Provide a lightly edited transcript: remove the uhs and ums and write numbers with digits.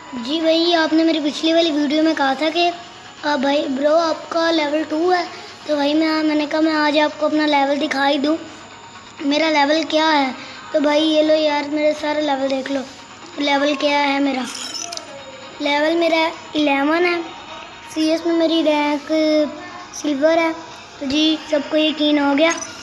जी भाई, आपने मेरी पिछली वाली वीडियो में कहा था कि भाई ब्रो आपका लेवल 2 है। तो भाई मैंने कहा मैं आज आपको अपना लेवल दिखाई दूँ मेरा लेवल क्या है। तो भाई ये लो यार, मेरे सारे लेवल देख लो। लेवल क्या है मेरा? लेवल मेरा 11 है। CS में मेरी रैंक सिल्वर है। तो जी सबको यकीन हो गया।